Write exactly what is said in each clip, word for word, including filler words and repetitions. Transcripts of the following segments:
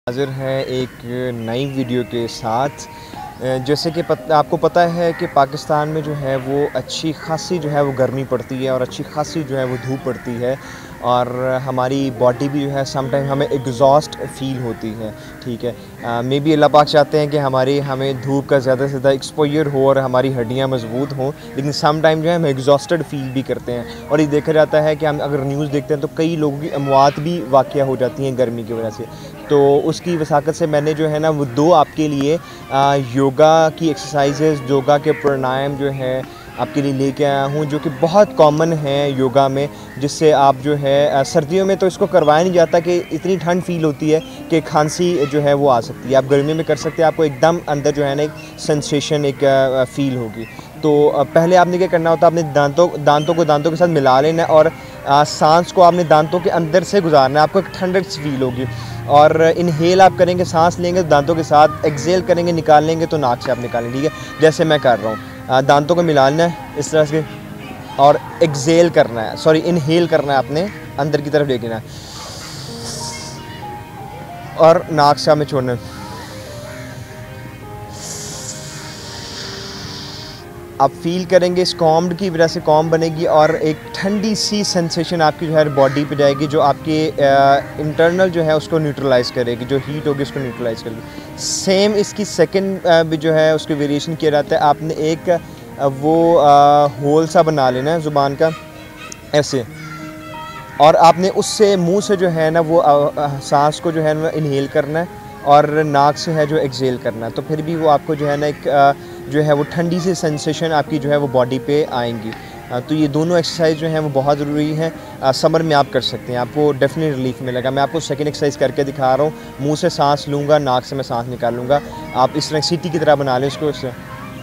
हाज़िर है एक नई वीडियो के साथ। जैसे कि पत, आपको पता है कि पाकिस्तान में जो है वो अच्छी खासी जो है वो गर्मी पड़ती है और अच्छी खासी जो है वो धूप पड़ती है और हमारी बॉडी भी जो है समटाइम हमें एग्जॉस्ट फ़ील होती है। ठीक है, मे बी अल्लाह पाक चाहते हैं कि हमारी हमें धूप का ज़्यादा से ज़्यादा एक्सपोजर हो और हमारी हड्डियाँ मजबूत हों, लेकिन सम टाइम जो है हम एग्जॉस्टेड फ़ील भी करते हैं। और ये देखा जाता है कि हम अगर न्यूज़ देखते हैं तो कई लोगों की अमवात भी वाक़या हो जाती हैं गर्मी की वजह से। तो उसकी वसाकत से मैंने जो है ना वो दो आपके लिए आ, योगा की एक्सरसाइजेज़, योगा के प्राणायाम जो है आपके लिए लेके आया हूँ, जो कि बहुत कॉमन है योगा में, जिससे आप जो है सर्दियों में तो इसको करवाया नहीं जाता कि इतनी ठंड फील होती है कि खांसी जो है वो आ सकती है। आप गर्मी में कर सकते हैं, आपको एकदम अंदर जो है ना एक सेंसेशन एक फ़ील होगी। तो पहले आपने क्या करना होता है, अपने दांतों दांतों को दांतों के साथ मिला लेना है और सांस को आपने दांतों के अंदर से गुजारना है, आपको एक ठंडक फील होगी। और इनहेल आप करेंगे, सांस लेंगे तो दांतों के साथ, एक्सेल करेंगे निकाल लेंगे तो नाक से आप निकालें। ठीक है, जैसे मैं कर रहा हूँ, दांतों को मिलाना है इस तरह से और एक्सेल करना है, सॉरी इनहेल करना है, आपने अंदर की तरफ ले लेना है और नाक से आपने छोड़ना है। आप फील करेंगे इस कॉम्ड की वजह से कॉम बनेगी और एक ठंडी सी सेंसेशन आपकी जो है बॉडी पे जाएगी, जो आपके इंटरनल जो है उसको न्यूट्रलाइज़ करेगी, जो हीट होगी उसको न्यूट्रलाइज़ करेगी। सेम इसकी सेकंड भी जो है उसकी वेरिएशन किया जाता है। आपने एक आ, वो आ, होल सा बना लेना है ज़ुबान का ऐसे, और आपने उससे मुँह से जो है ना वो सांस को जो है ना इनहेल करना है और नाक से है जो एक्सेल करना है। तो फिर भी वो आपको जो है ना एक आ, जो है वो ठंडी सी सेंसेशन आपकी जो है वो बॉडी पे आएंगी। तो ये दोनों एक्सरसाइज जो हैं वो बहुत ज़रूरी हैं, समर में आप कर सकते हैं, आपको डेफिनेट रिलीफ मिलेगा। मैं आपको सेकंड एक्सरसाइज करके दिखा रहा हूँ। मुंह से सांस लूँगा, नाक से मैं सांस निकालूँगा। आप इस तरह सीटी की तरह बना लें इसको। इससे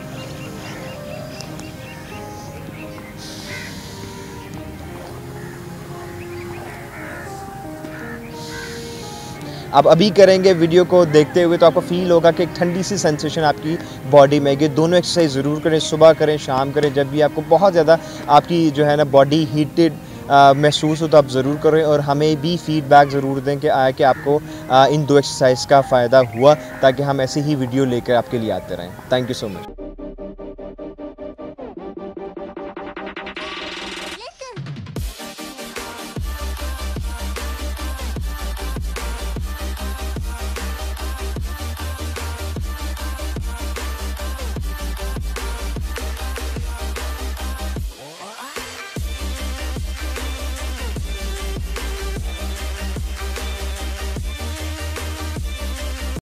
आप अभी करेंगे वीडियो को देखते हुए तो आपको फील होगा कि एक ठंडी सी सेंसेशन आपकी बॉडी में आएगी। दोनों एक्सरसाइज ज़रूर करें, सुबह करें, शाम करें, जब भी आपको बहुत ज़्यादा आपकी जो है ना बॉडी हीटेड महसूस हो तो आप ज़रूर करें और हमें भी फीडबैक ज़रूर दें कि आया कि आपको आ, इन दो एक्सरसाइज का फ़ायदा हुआ, ताकि हम ऐसे ही वीडियो लेकर आपके लिए आते रहें। Thank you so much.